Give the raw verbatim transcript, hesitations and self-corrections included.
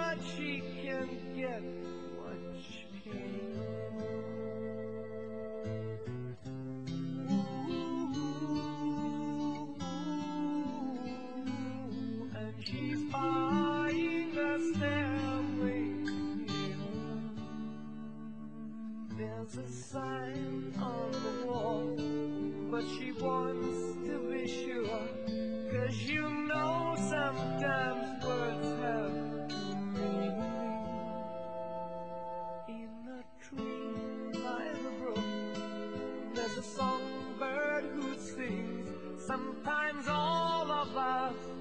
but she can't get much pain. Ooh, and she's buying a stairway here. There's a sign on the wall, but she wants to be sure, 'cause you know sometimes words have meaning. In a tree by the brook, there's a songbird who sings. Sometimes all of us